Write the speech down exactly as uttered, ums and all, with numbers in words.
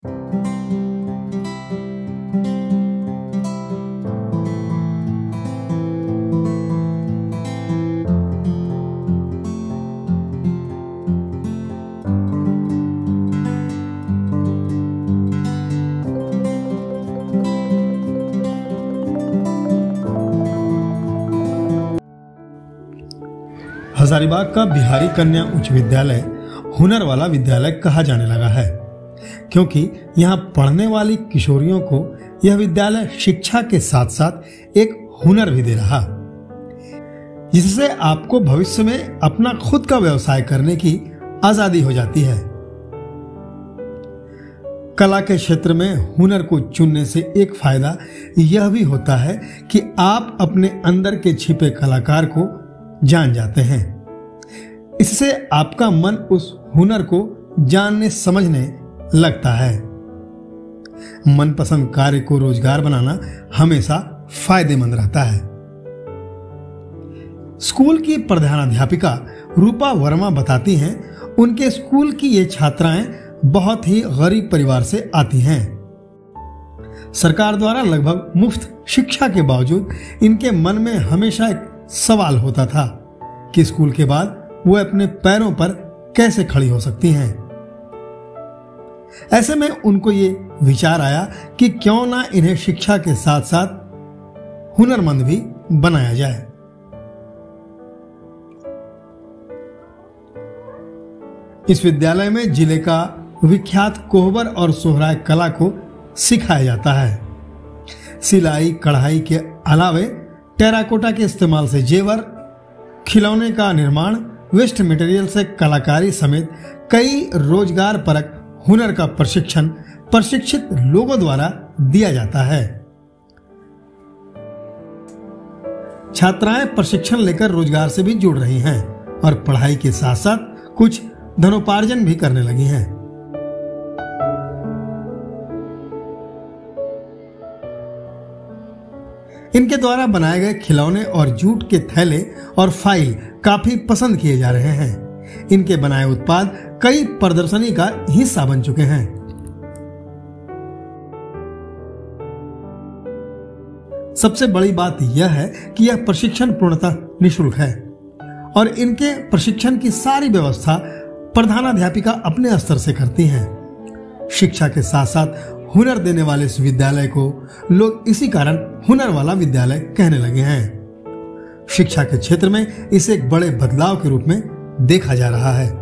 हजारीबाग का बिहारी कन्या उच्च विद्यालय हुनर वाला विद्यालय कहा जाने लगा है, क्योंकि यहाँ पढ़ने वाली किशोरियों को यह विद्यालय शिक्षा के साथ साथ एक हुनर भी दे रहा, जिससे आपको भविष्य में अपना खुद का व्यवसाय करने की आजादी हो जाती है। कला के क्षेत्र में हुनर को चुनने से एक फायदा यह भी होता है कि आप अपने अंदर के छिपे कलाकार को जान जाते हैं। इससे आपका मन उस हुनर को जानने समझने लगता है। मनपसंद कार्य को रोजगार बनाना हमेशा फायदेमंद रहता है। स्कूल की प्रधानाध्यापिका रूपा वर्मा बताती हैं, उनके स्कूल की ये छात्राएं बहुत ही गरीब परिवार से आती हैं। सरकार द्वारा लगभग मुफ्त शिक्षा के बावजूद इनके मन में हमेशा एक सवाल होता था कि स्कूल के बाद वो अपने पैरों पर कैसे खड़ी हो सकती हैं। ऐसे में उनको ये विचार आया कि क्यों ना इन्हें शिक्षा के साथ साथ हुनरमंद भी बनाया जाए। इस विद्यालय में जिले का विख्यात कोहबर और सोहराय कला को सिखाया जाता है। सिलाई कढ़ाई के अलावे टेराकोटा के इस्तेमाल से जेवर, खिलौने का निर्माण, वेस्ट मटेरियल से कलाकारी समेत कई रोजगार परक हुनर का प्रशिक्षण प्रशिक्षित लोगों द्वारा दिया जाता है। छात्राएं प्रशिक्षण लेकर रोजगार से भी जुड़ रही हैं और पढ़ाई के साथ साथ कुछ धनोपार्जन भी करने लगी हैं। इनके द्वारा बनाए गए खिलौने और जूट के थैले और फाइल काफी पसंद किए जा रहे हैं। इनके बनाए उत्पाद कई प्रदर्शनी का हिस्सा बन चुके हैं। सबसे बड़ी बात यह है कि यह प्रशिक्षण पूर्णतः निःशुल्क है और इनके प्रशिक्षण की सारी व्यवस्था प्रधानाध्यापिका अपने स्तर से करती हैं। शिक्षा के साथ साथ हुनर देने वाले इस विद्यालय को लोग इसी कारण हुनर वाला विद्यालय कहने लगे हैं। शिक्षा के क्षेत्र में इसे एक बड़े बदलाव के रूप में देखा जा रहा है।